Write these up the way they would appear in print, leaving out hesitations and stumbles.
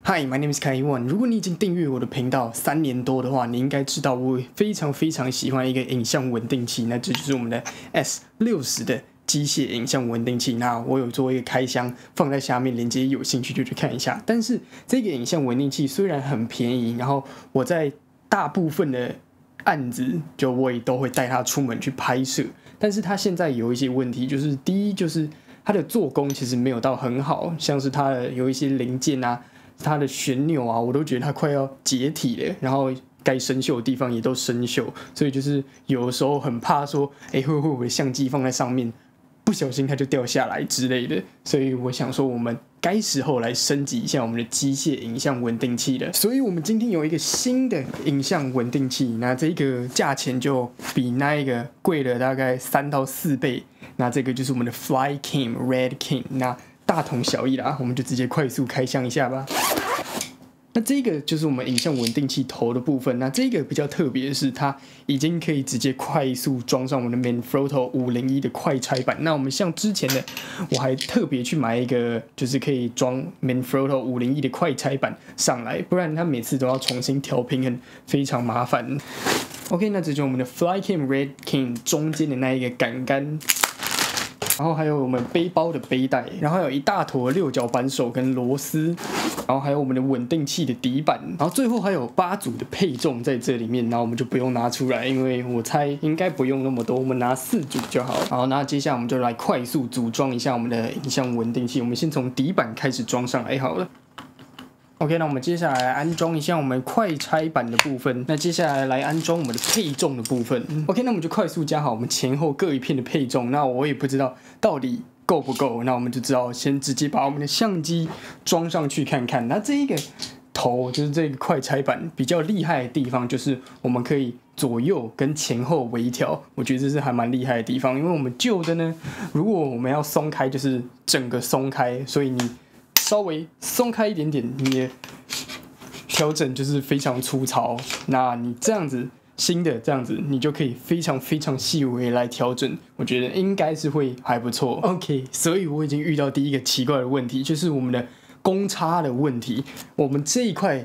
Hi, my name is Kaiwan。如果你已经订阅我的频道3年多的话，你应该知道我非常喜欢一个影像稳定器，那这就是我们的 S60的机械影像稳定器。那我有做一个开箱，放在下面链接，有兴趣就去看一下。但是这个影像稳定器虽然很便宜，然后我在大部分的案子就我也都会带它出门去拍摄，但是它现在有一些问题，就是第一就是它的做工其实没有到很好，像是它的有一些零件啊。它的旋钮啊，我都觉得它快要解体了，然后该生锈的地方也都生锈，所以就是有的时候很怕说，会不会我的相机放在上面，不小心它就掉下来之类的，所以我想说我们该时候来升级一下我们的机械影像稳定器了。所以我们今天有一个新的影像稳定器，那这个价钱就比那一个贵了大概3到4倍，那这个就是我们的 Flycam Red King， 那大同小异啦，我们就直接快速开箱一下吧。那这个就是我们影像稳定器头的部分。那这个比较特别的是，它已经可以直接快速装上我们的 Manfrotto 501的快拆板。那我们像之前的，我还特别去买一个，就是可以装 Manfrotto 501的快拆板上来，不然它每次都要重新调平衡，非常麻烦。OK， 那这就是我们的 Flycam Red King 中间的那一个杆杆。然后还有我们背包的背带，然后还有一大坨6角扳手跟螺丝，然后还有我们的稳定器的底板，然后最后还有8组的配重在这里面，然后我们就不用拿出来，因为我猜应该不用那么多，我们拿4组就好。好，那接下来我们就来快速组装一下我们的影像稳定器，我们先从底板开始装上来好了。OK， 那我们接下来安装一下我们快拆板的部分。那接下来来安装我们的配重的部分。OK， 那我们就快速加好我们前后各一片的配重。那我也不知道到底够不够，那我们就只好先直接把我们的相机装上去看看。那这一个头就是这个快拆板比较厉害的地方，就是我们可以左右跟前后微调，我觉得这是还蛮厉害的地方。因为我们旧的呢，如果我们要松开，就是整个松开，所以你稍微松开一点点，你的调整就是非常粗糙。那你这样子新的这样子，你就可以非常细微来调整，我觉得应该是会还不错。OK， 所以我已经遇到第一个奇怪的问题，就是我们的公差的问题。我们这一块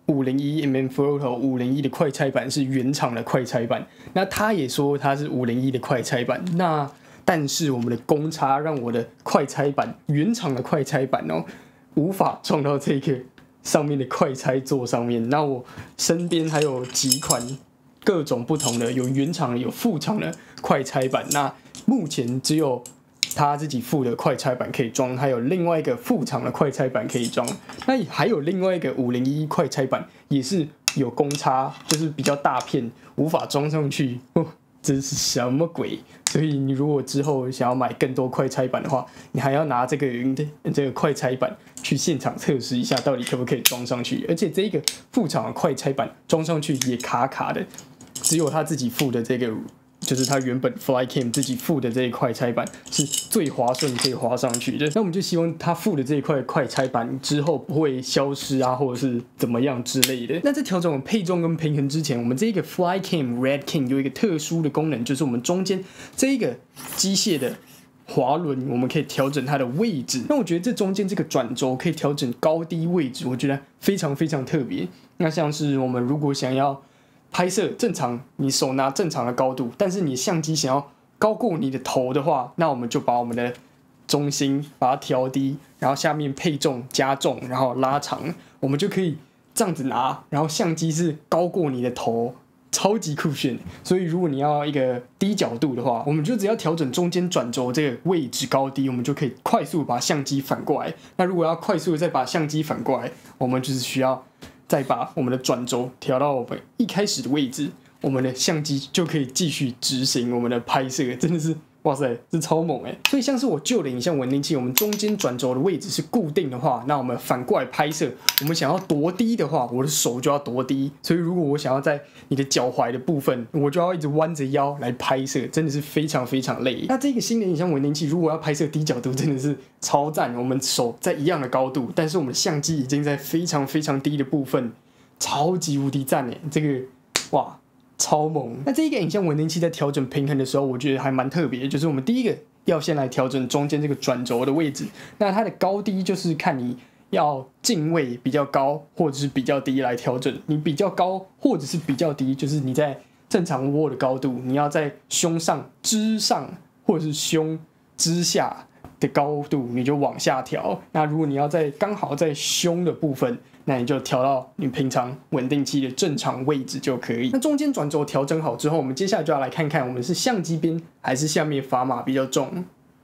501 Manfrotto 501的快拆板是原厂的快拆板，那他也说他是501的快拆板，但是我们的公差让我的快拆板原厂的快拆板无法撞到这个上面的快拆座上面。那我身边还有几款各种不同的，有原厂的，有副厂的快拆板。那目前只有他自己附的快拆板可以装，还有另外一个副厂的快拆板可以装。那还有另外一个501快拆板也是有公差，就是比较大片，无法装上去。这是什么鬼？所以你如果之后想要买更多快拆板的话，你还要拿这个快拆板去现场测试一下，到底可不可以装上去。而且这个副厂的快拆板装上去也卡卡的，只有他自己附的这个，就是他原本 Flycam 自己附的这一块拆板是最滑顺可以滑上去的。那我们就希望他附的这一块快拆板之后不会消失啊，或者是怎么样之类的。那在调整我们配重跟平衡之前，我们这个 Flycam Red King 有一个特殊的功能，就是我们中间这个机械的滑轮，我们可以调整它的位置。那我觉得这中间这个转轴可以调整高低位置，我觉得非常特别。那像是我们如果想要拍摄正常，你手拿正常的高度，但是你的相机想要高过你的头的话，那我们就把我们的中心把它调低，然后下面配重加重，然后拉长，我们就可以这样子拿，然后相机是高过你的头，超级酷炫。所以如果你要一个低角度的话，我们就只要调整中间转轴这个位置高低，我们就可以快速把相机反过来。那如果要快速的再把相机反过来，我们就是需要再把我们的转轴调到我们一开始的位置，我们的相机就可以继续执行我们的拍摄，真的是哇塞，这超猛哎！所以像是我旧的影像稳定器，我们中间转轴的位置是固定的话，那我们反过来拍摄，我们想要多低的话，我的手就要多低。所以如果我想要在你的脚踝的部分，我就要一直弯着腰来拍摄，真的是非常累。那这个新的影像稳定器，如果要拍摄低角度，真的是超赞。我们手在一样的高度，但是我们的相机已经在非常低的部分，超级无敌赞哎！这个哇，超猛！那这个影像稳定器在调整平衡的时候，我觉得还蛮特别的，就是我们第一个要先来调整中间这个转轴的位置。那它的高低就是看你要进位比较高或者是比较低来调整。你比较高或者是比较低，就是你在正常握的高度，你要在胸上之上或者是胸之下的高度，你就往下调。那如果你要刚好在胸的部分，那你就调到你平常稳定器的正常位置就可以。那中间转轴调整好之后，我们接下来就要来看看我们是相机边还是下面砝码比较重。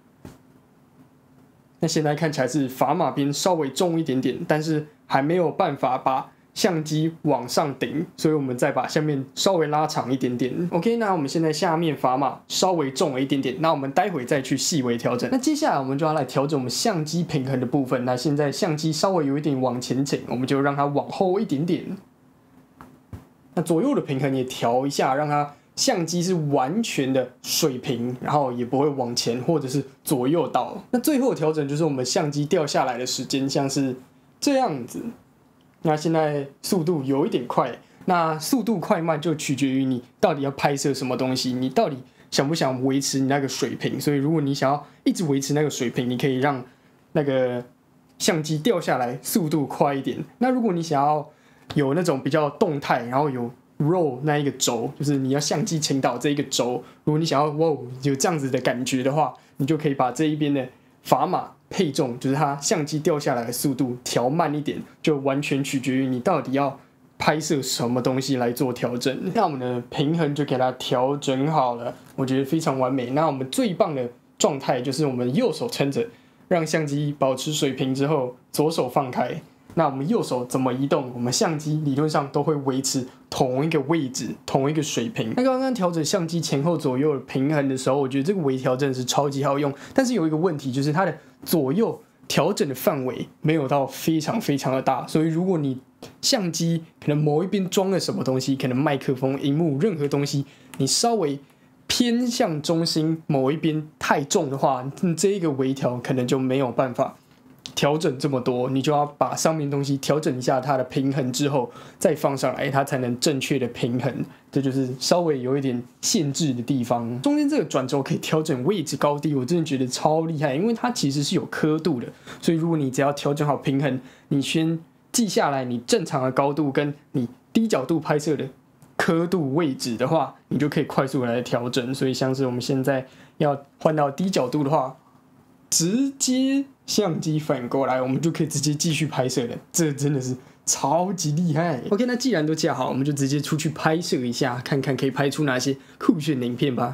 那现在看起来是砝码边稍微重一点点，但是还没有办法把相机往上顶，所以我们再把下面稍微拉长一点点。OK， 那我们现在下面砝码稍微重了一点点，那我们待会再去细微调整。那接下来我们就要来调整我们相机平衡的部分。那现在相机稍微有一点往前倾，我们就让它往后一点点。那左右的平衡也调一下，让它相机是完全的水平，然后也不会往前或者是左右倒。那最后调整就是我们相机掉下来的时间，像是这样子。那现在速度有一点快，那速度快慢就取决于你到底要拍摄什么东西，你到底想不想维持你那个水平。所以如果你想要一直维持那个水平，你可以让那个相机掉下来，速度快一点。那如果你想要有那种比较动态，然后有 roll 那一个轴，就是你要相机倾倒这一个轴，如果你想要有这样子的感觉的话，你就可以把这一边的砝码配重，就是它相机掉下来的速度调慢一点，就完全取决于你到底要拍摄什么东西来做调整。那我们的平衡就给它调整好了，我觉得非常完美。那我们最棒的状态就是我们右手撑着，让相机保持水平之后，左手放开。那我们右手怎么移动，我们相机理论上都会维持同一个位置、同一个水平。那刚刚调整相机前后左右的平衡的时候，我觉得这个微调真的是超级好用。但是有一个问题，就是它的左右调整的范围没有到非常非常的大，所以如果你相机可能某一边装了什么东西，可能麦克风、萤幕任何东西，你稍微偏向中心某一边太重的话，这一个微调可能就没有办法调整这么多，你就要把上面东西调整一下它的平衡之后再放上来，它才能正确的平衡。这就是稍微有一点限制的地方。中间这个转轴可以调整位置高低，我真的觉得超厉害，因为它其实是有刻度的，所以如果你只要调整好平衡，你先记下来你正常的高度跟你低角度拍摄的刻度位置的话，你就可以快速来调整。所以像是我们现在要换到低角度的话，直接相机反过来，我们就可以直接继续拍摄了，这真的是超级厉害。OK， 那既然都架好，我们就直接出去拍摄一下，看看可以拍出哪些酷炫的影片吧。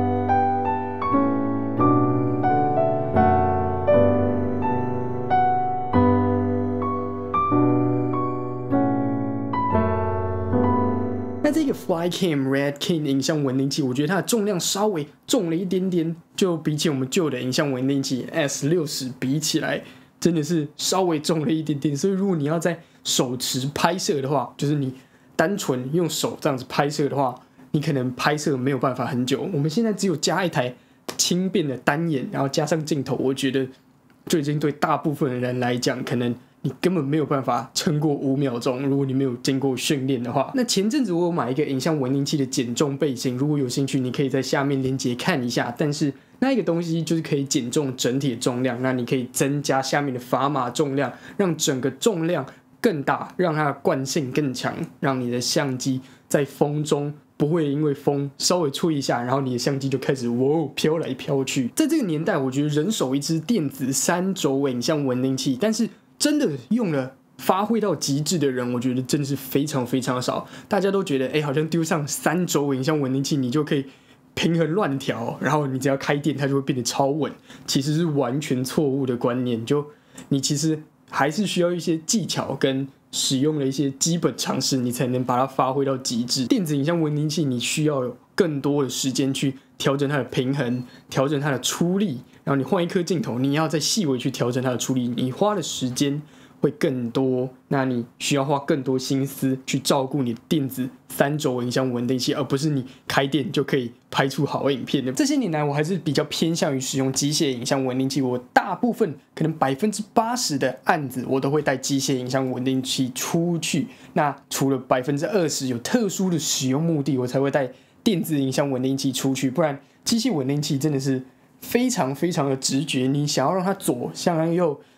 那这个 Flycam Red King 影像稳定器，我觉得它的重量稍微重了一点点，就比起我们旧的影像稳定器 S60 比起来，真的是稍微重了一点点。所以如果你要在手持拍摄的话，就是你单纯用手这样子拍摄的话，你可能拍摄没有办法很久。我们现在只有加一台轻便的单眼，然后加上镜头，我觉得就已经对大部分的人来讲，可能你根本没有办法撑过5秒钟，如果你没有经过训练的话。那前阵子我有买一个影像稳定器的减重背心，如果有兴趣，你可以在下面链接看一下。但是那一个东西就是可以减重整体的重量，那你可以增加下面的砝码重量，让整个重量更大，让它的惯性更强，让你的相机在风中不会因为风稍微吹一下，然后你的相机就开始飘来飘去。在这个年代，我觉得人手一支电子3轴影像稳定器，但是真的用了发挥到极致的人，我觉得真的是非常非常少。大家都觉得好像丢上3轴影像稳定器，你就可以平衡乱调，然后你只要开电它就会变得超稳，其实是完全错误的观念。就你其实还是需要一些技巧跟使用的一些基本常识，你才能把它发挥到极致。电子影像稳定器你需要有更多的时间去调整它的平衡，调整它的出力，然后你换一颗镜头，你要再细微去调整它的出力，你花的时间会更多，那你需要花更多心思去照顾你的电子3轴影像稳定器，而不是你开电就可以拍出好影片的。这些年来，我还是比较偏向于使用机械影像稳定器，我大部分可能80%的案子我都会带机械影像稳定器出去，那除了20%有特殊的使用目的，我才会带电子影像稳定器出去，不然机械稳定器真的是非常非常的直觉，你想要让它左，想要右，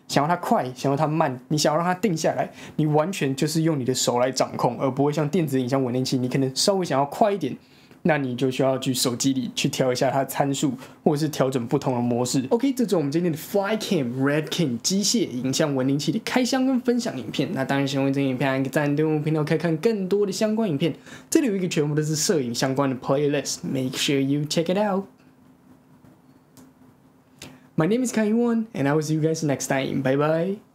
想要它快，想要它慢，你想要让它定下来，你完全就是用你的手来掌控，而不会像电子影像稳定器，你可能稍微想要快一点，那你就需要去手机里去调一下它的参数，或者是调整不同的模式。OK， 这就是我们今天的 Flycam Redcam 机械影像稳定器的开箱跟分享影片。那当然喜欢这个影片，按个赞，订阅我们频道可以看更多的相关影片。这里有一个全部都是摄影相关的 playlist，make sure you check it out. My name is Kai Yuan, and I will see you guys next time. Bye bye.